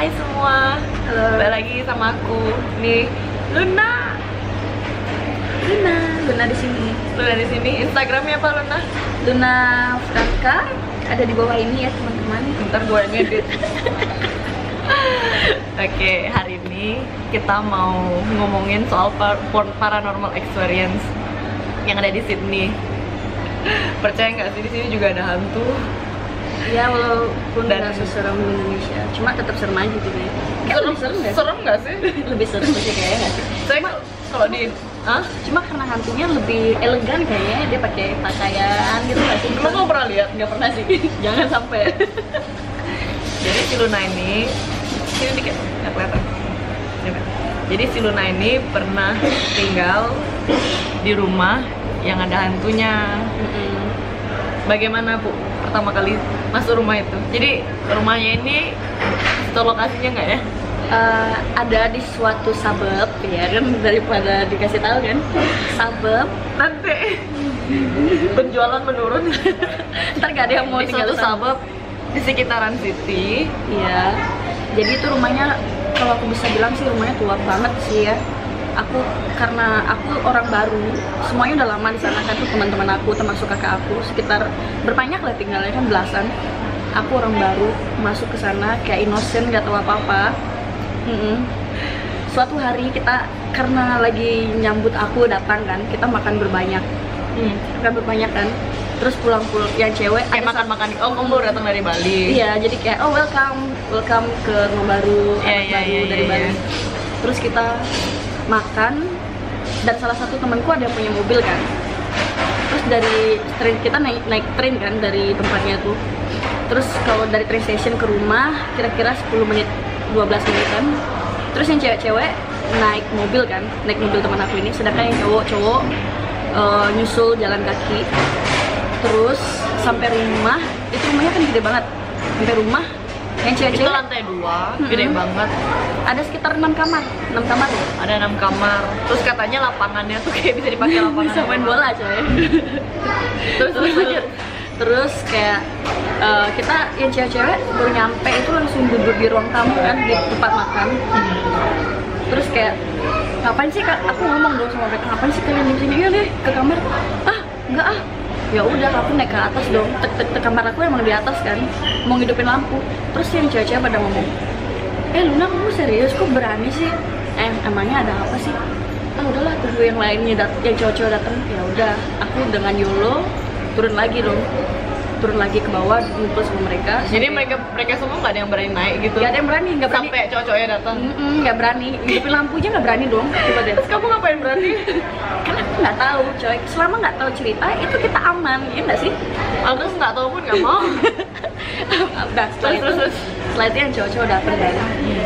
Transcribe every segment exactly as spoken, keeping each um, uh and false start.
Hai semua, Halo. balik lagi sama aku nih, Luna. Luna, Luna di sini. Luna di sini. Instagramnya apa Luna? Luna Franka, ada di bawah ini ya teman-teman. Ntar gue ngedit. Oke, hari ini kita mau ngomongin soal par paranormal experience yang ada di Sydney. Percaya nggak sih di sini juga ada hantu? Ya walaupun Dan- nggak seserem di Indonesia, cuma tetap serem aja gitu ya. Kayak lebih serem nggak sih? Serem nggak sih? Lebih serem sih kayaknya nggak sih? Saya kalau di, ah, Cuma karena hantunya lebih elegan kayaknya, dia pakai pakaian gitu nggak sih? emang kamu pernah lihat? Nggak pernah sih. Jangan sampai. Jadi si Luna ini, sini dikit, nggak kelihatan. Ini. Jadi si Luna ini pernah tinggal di rumah yang ada hantunya. Mm-mm. Bagaimana Bu pertama kali masuk rumah itu? Jadi rumahnya ini itu lokasinya nggak ya? Eh, ada di suatu suburb ya kan, daripada dikasih tahu kan suburb Nanti penjualan menurun. ntar gak ada yang mau Di tinggal suatu di sana. suburb di sekitaran city. Iya, jadi itu rumahnya kalau aku bisa bilang sih rumahnya tua banget sih ya. Aku karena aku orang baru, semuanya udah lama di sana kan, tuh teman-teman aku termasuk kakak aku sekitar berbanyak lah tinggalnya kan belasan. Aku orang baru masuk ke sana kayak innocent, nggak tahu apa-apa. Mm-mm. Suatu hari kita karena lagi nyambut aku datang kan, kita makan berbanyak, Hmm. makan berbanyak kan. Terus pulang-pulang yang cewek Kayak ada makan-makan. Oh, kamu baru datang dari Bali. Iya, jadi kayak oh welcome, welcome ke rumah baru, Iya, anak iya, baru iya, dari iya, Bali. iya. Terus kita makan dan salah satu temanku ada yang punya mobil kan. Terus dari train kita naik naik train kan dari tempatnya tuh. Terus kalau dari train station ke rumah kira-kira sepuluh menit, dua belas menitan. Terus yang cewek-cewek naik mobil kan, naik mobil teman aku ini, sedangkan yang cowok-cowok eh, nyusul jalan kaki. Terus sampai rumah, itu rumahnya kan gede banget. Sampai rumah, yang Itu cewek-cewek lantai dua, gede Mm-mm. banget. ada sekitar enam kamar, enam kamar ya. Ada enam kamar. Terus katanya lapangannya tuh kayak bisa dipakai lapangan. Bisa main bola coy. Terus terus lanjut. Terus kayak eh, kita yang cewek-cewek baru nyampe itu langsung duduk di ruang tamu kan, di tempat makan. Terus kayak ngapain sih Kak? Aku ngomong dong sama mereka, ngapain sih kalian di sini? Iya deh ke kamar. Ah enggak ah. Ya udah aku naik ke atas dong. Tek tek tek kamar aku emang di atas kan. Mau ngidupin lampu. Terus yang cewek-cewek pada ngomong, eh Luna kamu serius kok berani sih? Eh emangnya ada apa sih? Ah udahlah tunggu yang lainnya dat yang cowok-cowok datang. Ya udah aku dengan YOLO turun lagi dong. Turun lagi ke bawah ngumpul sama mereka. Jadi Sampai- mereka mereka semua nggak ada yang berani naik gitu. nggak ada yang berani, nggak berani. Sampai cowok-cowoknya datang. Mm-mm, nggak berani. Ngidupin lampu aja nggak berani dong. Coba deh. Terus kamu ngapain berani? Karena aku nggak tahu, coy. Selama nggak tahu cerita itu kita aman, ya nggak sih? Aku nggak tahu pun nggak mau. Nah, setelah Terus, itu, terus, terus. setelah itu yang cowok-cowok datang kan.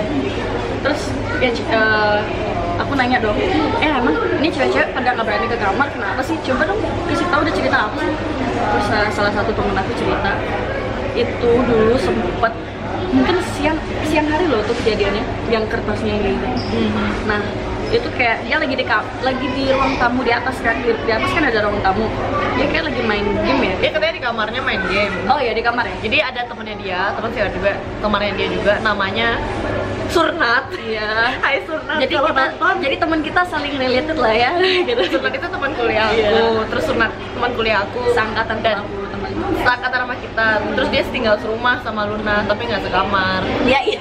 Terus ya, c- eh, aku nanya dong, eh emang ini cewek-cewek pada nggak berani ke kamar, kenapa sih? Coba dong kasih tahu udah cerita apa sih? Terus salah, salah satu temen aku cerita, itu dulu sempet mungkin siang siang hari loh tuh kejadiannya, yang kertasnya ini. Nah itu kayak dia lagi di ka- lagi di ruang tamu di atas kan, di, di atas kan ada ruang tamu. Dia kayak lagi main game ya. Dia katanya di kamarnya main game. Oh ya di kamar ya. Jadi ada temennya dia, teman cewek juga, temannya dia juga, namanya Surnat. Iya. Hai Surnat. Jadi kalau kita, nonton. jadi teman kita saling related lah ya. Gitu. Surnat itu teman kuliah aku. Iya. Terus Surnat teman kuliah aku. Seangkatan dan sama aku teman. seangkatan sama kita. Terus dia tinggal serumah sama Luna, tapi nggak sekamar. Iya iya.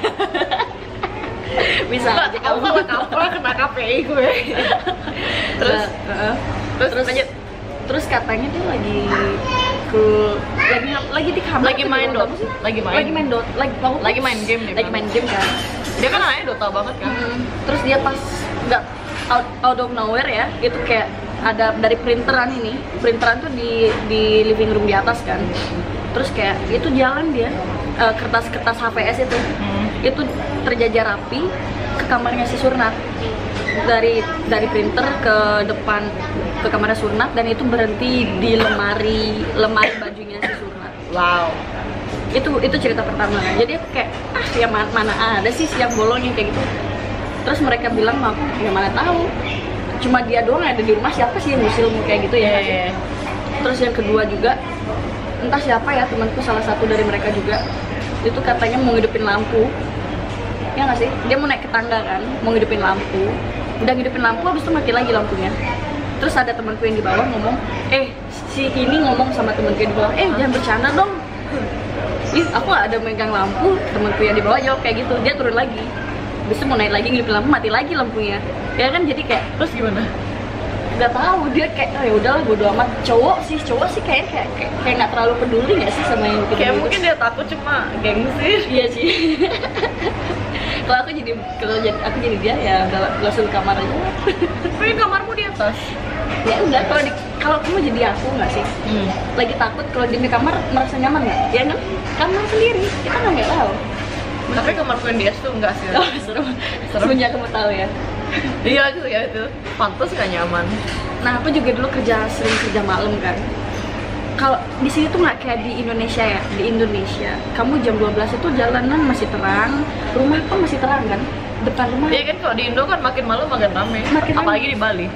Bisa Nggak, aja kamu kamu. salah kaprah kena K P I gue. Terus, Nah, uh-uh. terus, terus lanjut. terus katanya tuh lagi ke lagi lagi di kamar. Lagi tuh, main di ruang dot, tamu sih. lagi main. Lagi main dot, lagi mau Lagi main game dia Lagi bilang. main game kan. Dia kan anaknya Dota banget kan. Hmm, terus dia pas nggak out, out of nowhere ya, itu kayak ada dari printeran ini, printeran tuh di di living room di atas kan. Terus kayak itu jalan dia eh, kertas-kertas H P S itu, Hmm. itu terjajar rapi ke kamarnya si Surnat. Dari dari printer ke depan ke kamarnya Surnat dan itu berhenti di lemari lemari bajunya si Surnat. Wow. itu itu cerita pertama kan. Jadi aku kayak ah ya mana, mana ada sih siang bolong yang kayak gitu. Terus mereka bilang mau ya mana tahu, cuma dia doang yang ada di rumah, siapa sih yang ngusil kayak gitu ya. Iya, iya. Terus yang kedua juga entah siapa ya temanku, salah satu dari mereka juga itu katanya mau ngidupin lampu ya nggak sih? Dia mau naik ke tangga kan, mau ngidupin lampu, udah ngidupin lampu, habis itu mati lagi lampunya. Terus ada temanku yang di bawah ngomong, eh si ini ngomong sama temanku yang di bawah, eh jangan bercanda dong. Ih, aku gak ada megang lampu, temanku yang di bawah jawab kayak gitu, dia turun lagi. Habis itu mau naik lagi ngidupin lampu, mati lagi lampunya. Ya kan jadi kayak, terus gimana? Gak tahu, dia kayak oh ya udahlah bodo amat. Cowok sih, cowok sih kayak kayak kayak, kayak gak terlalu peduli gak sih sama yang bikin kayak gitu. Mungkin dia takut cuma gengsi. Iya sih. Kalau aku jadi kalau jadi aku jadi dia ya udah langsung ke kamar aja. Tapi kamarmu di atas. Ya enggak, kalau di kalau kamu jadi aku nggak sih? Hmm. Lagi takut kalau di kamar merasa nyaman nggak? Ya kan? Kamar sendiri, kita kan nggak tahu. Tapi kamarku yang di atas tuh enggak sih. Oh, serem. Semenjak kamu tahu ya. Iya gitu ya itu. Pantas gak nyaman. Nah, aku juga dulu kerja sering kerja malam kan. Kalau di sini tuh nggak kayak di Indonesia ya. Di Indonesia, kamu jam dua belas itu jalanan masih terang, rumah pun masih terang kan? Depan rumah. Iya kan, kalau di Indo kan makin malam makin rame. Makin apalagi rame. di Bali.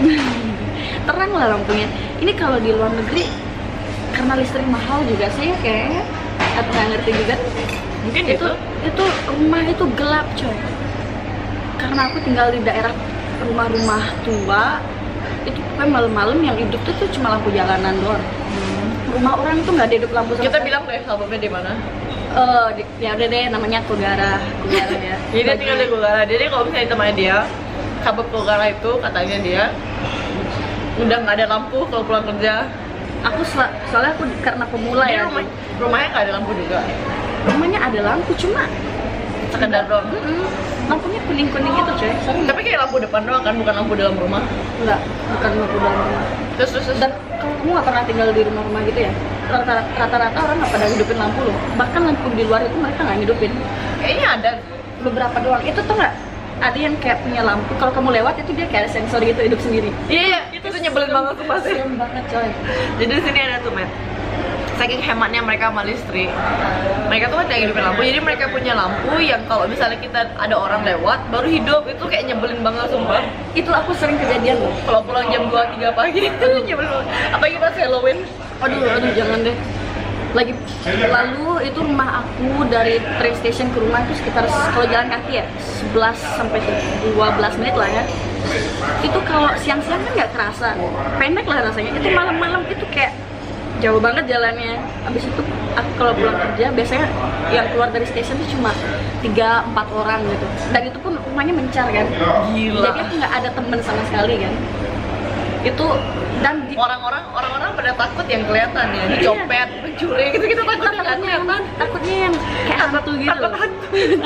Terang lah lampunya. Ini kalau di luar negeri karena listrik mahal juga sih kayaknya. Aku nggak ngerti juga. Mungkin itu gitu. Itu rumah itu gelap coy. Karena aku tinggal di daerah rumah-rumah tua, itu pokoknya malam-malam yang hidup tuh, tuh cuma lampu jalanan doang. Hmm. Rumah orang tuh nggak ada hidup lampu sama Kita sekali. bilang deh suburbnya di mana? Oh, di, ya udah deh namanya Kogarah, Kogarah ya. Jadi dia tinggal di Kogarah. Jadi kalau misalnya temannya dia, suburb Kogarah itu katanya dia udah nggak ada lampu kalau pulang kerja. Aku sel- soalnya aku karena pemula Dia ya. rumah, rumahnya nggak ada lampu juga. Rumahnya ada lampu cuma Sekedar doang. Mm-mm. Lampunya kuning-kuning gitu coy. Sering. Tapi kayak lampu depan doang kan, bukan lampu dalam rumah. Enggak, bukan lampu dalam rumah. Terus terus, terus. Dan kalau kamu nggak pernah tinggal di rumah-rumah gitu ya, rata- rata-rata orang nggak pada hidupin lampu loh. Bahkan lampu di luar itu mereka nggak hidupin. Kayaknya ada Beberapa doang. Itu tuh nggak ada yang kayak punya lampu. Kalau kamu lewat itu dia kayak ada sensor gitu hidup sendiri. Iya, iya, itu, itu nyebelin banget tuh pasti. Serem banget coy. Jadi di sini ada tuh men. Saking hematnya mereka sama listrik, mereka tuh kan kayak hidupin lampu. Jadi mereka punya lampu yang kalau misalnya kita ada orang lewat baru hidup, itu kayak nyebelin banget sumpah. Itu aku sering kejadian loh. Kalau pulang jam dua tiga pagi itu nyebelin banget. Apalagi pas Halloween. Aduh, aduh jangan deh. Lagi lalu itu rumah aku dari train station ke rumah itu sekitar kalau jalan kaki ya sebelas sampai dua belas menit lah ya. Itu kalau siang-siang kan nggak kerasa, pendek lah rasanya. Itu malam-malam itu kayak jauh banget jalannya. Habis itu aku kalau pulang kerja biasanya yang keluar dari stasiun itu cuma tiga empat orang gitu. Dan itu pun rumahnya mencar kan. Gila. Jadi aku nggak ada temen sama sekali kan. Itu dan di, Orang-orang orang-orang pada takut yang kelihatan ya, dicopet, mencuri gitu gitu takutnya nggak kelihatan. takutnya yang kayak hantu gitu. Takut hantu.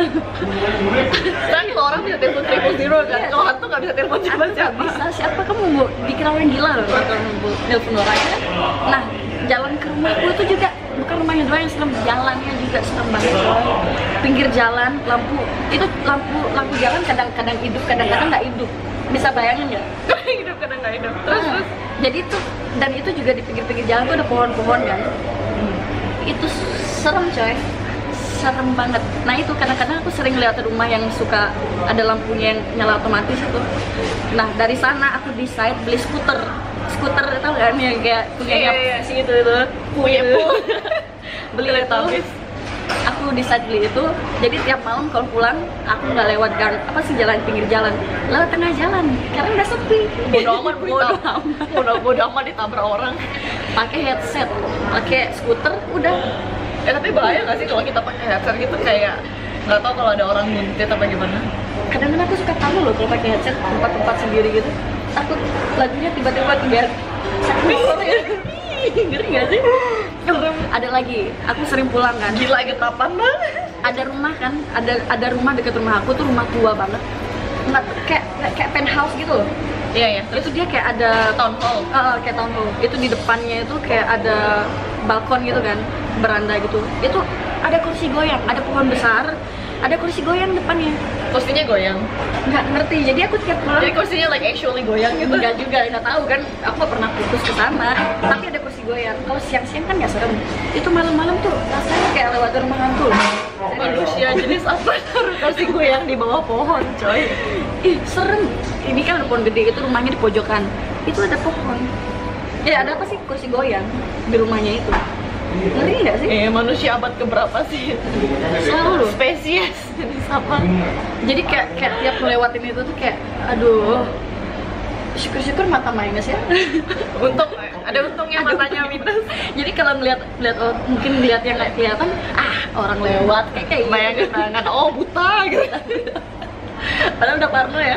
Kan kalau orang bisa telepon triple zero kan, Iya. kalau hantu nggak bisa telepon siapa Nggak siapa. bisa, siapa kamu mau dikira orang gila loh kalau mau nelfon orang ya. Nah, jalan ke rumahku itu juga bukan rumahnya doang yang serem, jalannya juga serem banget coy. Pinggir jalan, lampu itu lampu lampu jalan kadang-kadang hidup, kadang-kadang nggak hidup. Bisa bayangin nggak? Hidup kadang nggak hidup. Terus Nah, terus. jadi itu dan itu juga di pinggir-pinggir jalan tuh ada pohon-pohon kan. Hmm. Itu serem coy. Serem banget. Nah itu kadang-kadang aku sering lihat rumah yang suka ada lampunya yang nyala otomatis itu. Nah dari sana aku decide beli skuter. Skuter tau kan yang kayak punyanya Iya, iya. si itu itu. Punya Itu. pul. Beli itu. Aku decide beli itu. Jadi tiap malam kalau pulang aku nggak lewat gang apa sih jalan pinggir jalan, lewat tengah jalan karena udah sepi. Bodo amat, Bodo ditabrak. amat. Bodo bodo amat ditabrak orang. Pakai headset, pakai skuter udah. Eh tapi bahaya nggak sih kalau kita pakai headset gitu, kayak nggak tahu kalau ada orang nguntit apa gimana. Kadang-kadang aku suka tahu loh kalau pakai headset tempat-tempat sendiri gitu. Takut lagunya tiba-tiba tiga sakit motor ya. Ngeri gak sih? Ada lagi, aku sering pulang kan. Gila getapan banget. Ada rumah kan, ada ada rumah dekat rumah aku tuh rumah tua banget. Nggak kayak kayak penthouse gitu loh. Iya ya. Itu dia kayak ada Town hall. Uh, kayak town hall. Itu di depannya itu kayak ada balkon gitu kan, beranda gitu. Itu ada kursi goyang, ada pohon besar, ada kursi goyang depannya. Kursinya goyang. Nggak ngerti. Jadi aku tiap malam Jadi kursinya like actually goyang gitu. enggak juga, nggak tahu kan. Aku nggak pernah putus ke sana. Tapi ada kursi goyang. Kalau siang-siang kan nggak serem. Itu malam-malam tuh rasanya kayak lewat rumah hantu. Manusia jenis apa taruh kursi goyang di bawah pohon, coy? Ih serem. Ini kan ada pohon gede, itu rumahnya di pojokan. Itu ada pohon. Ya ada apa sih kursi goyang di rumahnya itu? Ngeri nggak sih? Eh manusia abad keberapa sih? Selalu. Spesies jenis Apa? Jadi kayak kayak tiap ngelewatin itu tuh kayak aduh, syukur-syukur mata minus ya. Untung ada untungnya matanya minus. Jadi kalau melihat lihat oh, mungkin lihat yang nggak kelihatan, ah orang lewat kayak kayak Bayangin tangan, oh buta gitu. Padahal udah parno ya.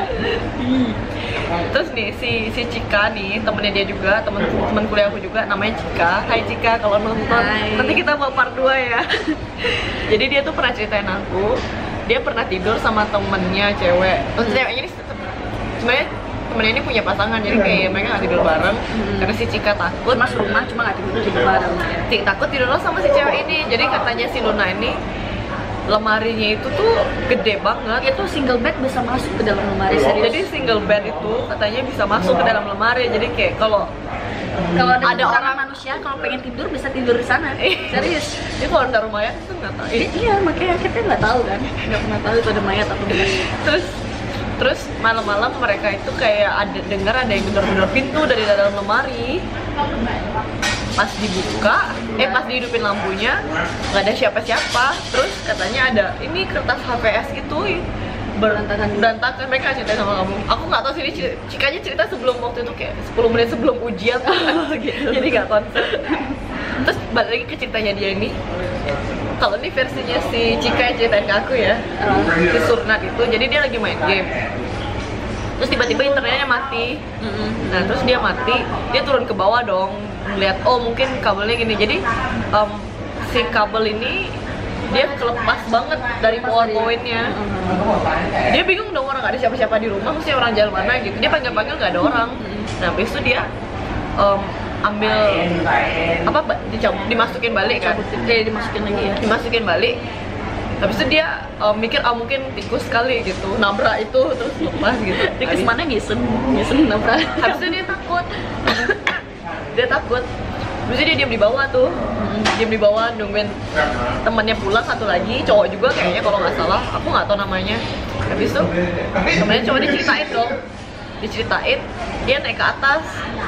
Terus nih si si Cika nih temennya dia juga, temen temen kuliah aku juga, namanya Cika. Hai Cika, kalau nonton Hai. nanti kita mau part dua ya. Jadi dia tuh pernah ceritain aku, dia pernah tidur sama temennya cewek. Terus ceweknya ini sebenarnya temennya ini punya pasangan, jadi kayak mereka nggak tidur bareng. hmm. Karena si Cika takut Mas rumah cuma nggak tidur tidur bareng. Cika takut tidur sama si cewek ini. Jadi katanya si Luna ini lemarinya itu tuh gede banget. Itu single bed bisa masuk ke dalam lemari, serius. Jadi single bed itu katanya bisa masuk ke dalam lemari. Jadi kayak kalau Kalau ada, ada orang orang manusia kalau pengen tidur bisa tidur di sana. Serius. Dia kalau ada mayat itu nggak tahu. I- iya, makanya kita nggak tahu kan, nggak pernah tahu itu ada mayat atau bukan. Terus terus malam-malam mereka itu kayak ada dengar ada yang gedor-gedor pintu dari dalam lemari. Pas dibuka, eh pas dihidupin lampunya nggak ada siapa-siapa. Terus katanya ada ini kertas H P S gitu berantakan berantakan. Mereka cerita sama kamu. Aku nggak tahu sih ini cerita, Cikanya cerita sebelum waktu itu kayak sepuluh menit sebelum ujian gitu. Jadi nggak konsen. Terus balik lagi ke ceritanya dia ini. Kalau ini versinya si Cika yang ceritain ke aku ya, si Surnat itu. Jadi dia lagi main game. Terus tiba-tiba internetnya mati. Nah terus dia mati, dia turun ke bawah dong, ngeliat oh mungkin kabelnya gini. Jadi um, si kabel ini dia kelepas banget dari power-powernya. Dia bingung dong, orang gak ada siapa-siapa di rumah, mesti orang jalan mana gitu. Dia panggil-panggil gak ada orang. Nah habis itu dia um, ambil apa dicabut, dimasukin balik kan? Eh dimasukin lagi ya. Dimasukin balik. Habis itu dia um, mikir ah mungkin tikus kali gitu, nabrak itu terus lepas gitu. Tikus mana ngisen, ngisen nabrak. Habis itu dia takut. Dia takut. Habis itu dia diam di bawah tuh. Diam di bawah nungguin temannya pulang, satu lagi cowok juga kayaknya kalau nggak salah, aku nggak tahu namanya. Habis itu temannya cowok diceritain dong. Diceritain dia naik ke atas.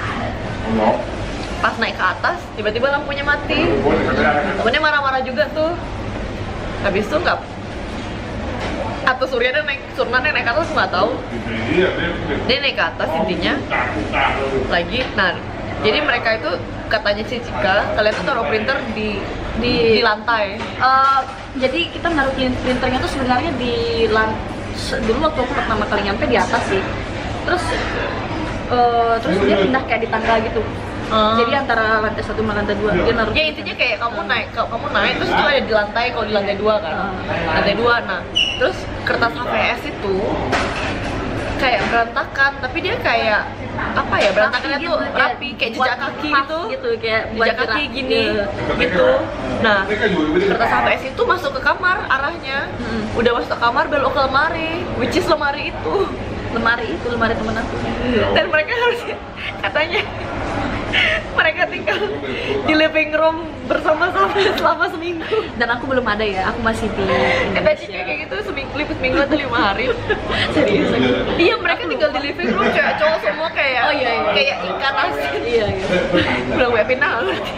Pas naik ke atas tiba-tiba lampunya mati. Temennya marah-marah juga tuh. Habis itu nggak atau Suryana naik, Surnanya naik ke atas nggak tahu. Dia naik ke atas intinya lagi. Nah jadi mereka itu katanya si Cika, kalian tuh taruh printer di di, di lantai. Uh, jadi kita naruh printernya tuh sebenarnya di lantai. Dulu waktu aku pertama kali nyampe di atas sih. Terus uh, terus dia pindah kayak di tangga gitu. Hmm. Jadi antara lantai satu sama lantai dua dia naruh. Ya intinya kayak kamu naik, kamu naik terus itu ada di lantai, kalau di lantai dua kan. Hmm. Lantai dua. Nah, terus kertas H P S itu kayak berantakan, tapi dia kayak apa ya, berantakannya rapi tuh gitu, rapi, kayak jejak kaki gitu. gitu kayak jejak kaki gini gitu. Nah, kertas H P S itu masuk ke kamar arahnya. Hmm. Udah masuk ke kamar belok ke lemari, which is lemari itu. Lemari itu lemari temen aku. Dan mereka harus katanya mereka tinggal di living room bersama-sama selama seminggu. Dan aku belum ada ya, aku masih di Kata Cika kayak gitu, seminggu, lima seminggu atau lima hari. Serius? Iya, mereka tinggal di living room, cewek cowok semua kayak oh, iya, iya. kayak ikan asin. Iya, iya. Udah gue final berarti.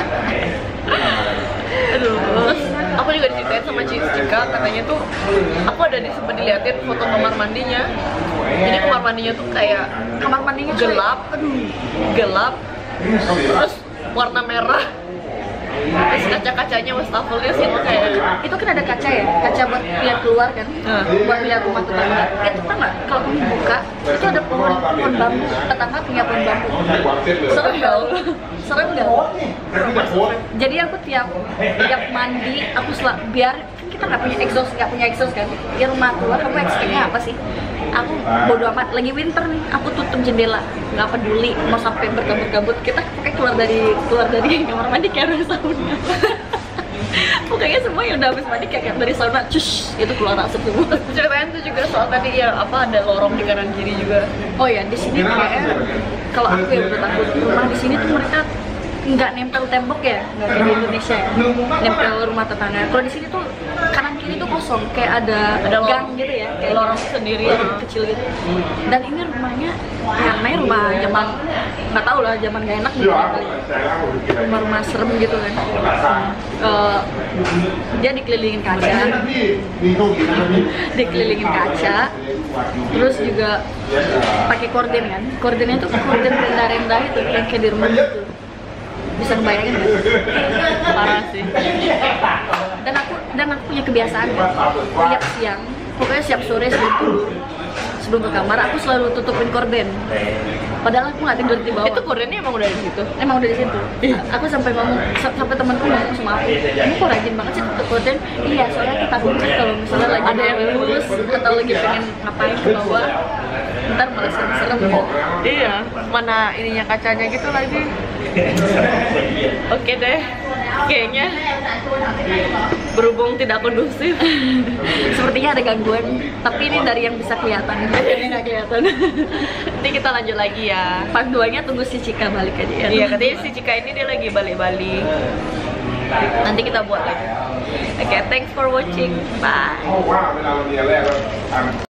Aduh, terus aku juga diceritain sama Cika, katanya tuh aku ada di sempat diliatin foto kamar mandinya. Jadi kamar mandinya tuh kayak kamar mandinya gelap, aduh, gelap. Terus warna merah. Terus kaca-kacanya wastafelnya sih kayak itu kan ada kaca ya, kaca buat lihat keluar kan, hmm. buat lihat rumah tetangga. Itu tau nggak? Kalau kamu buka itu ada pohon pohon bambu, tetangga punya pohon bambu. Serem nggak? Serem nggak? Jadi aku tiap tiap mandi aku selalu biar kan kita nggak punya exhaust, nggak punya exhaust kan? Di rumah keluar kamu expect-nya apa sih? Aku bodo amat, lagi winter nih, aku tutup jendela, nggak peduli mau sampai berkabut-kabut, kita pakai keluar dari keluar dari kamar mandi kayak dari sauna. Pokoknya semua yang udah habis mandi kayak dari sauna, cus, itu keluar asap semua. Ceritain tuh juga soal tadi ya apa ada lorong di kanan kiri juga. Oh ya di sini kayaknya kalau aku ya menurut aku rumah di sini tuh mereka nggak nempel tembok ya, nggak kayak di Indonesia ya, nempel rumah tetangga. Kalau di sini tuh kanan kiri tuh kosong, kayak ada, Ada gang lorong. gitu ya, kayak Lorong gitu. sendiri. Lorong kecil gitu. Dan ini rumahnya, ya namanya rumah zaman nggak tahu lah, zaman gak enak gitu kali. Rumah-rumah serem gitu kan. Uh, dia dikelilingin kaca, dikelilingin kaca, terus juga pakai korden kan. Kordennya tuh korden rendah-rendah itu, yang kayak di rumah gitu. Bisa ngebayangin kan? Parah sih. Dan aku dan aku punya kebiasaan kan, tiap siang, pokoknya siap sore sebelum tidur, sebelum ke kamar aku selalu tutupin korden. Padahal aku nggak tidur di bawah. Itu kordennya emang udah di situ. Emang udah di situ. Aku sampai ngomong, sampai temanku ngomong sama aku, kamu kok rajin banget sih tutup korden? Iya, soalnya kita takutkan kalau misalnya lagi Ada yang lulus atau lagi pengen ngapain ke bawah, ntar malah serem-serem. Iya, mana ininya kacanya gitu lagi. Oke deh, kayaknya berhubung tidak kondusif. Sepertinya ada gangguan, tapi ini dari yang bisa kelihatan. Ini nggak kelihatan. Nanti kita lanjut lagi ya. Part dua nya tunggu si Cika balik aja ya. Iya, katanya si Cika ini dia lagi balik-balik. Nanti kita buat lagi. Oke, thanks for watching. Bye.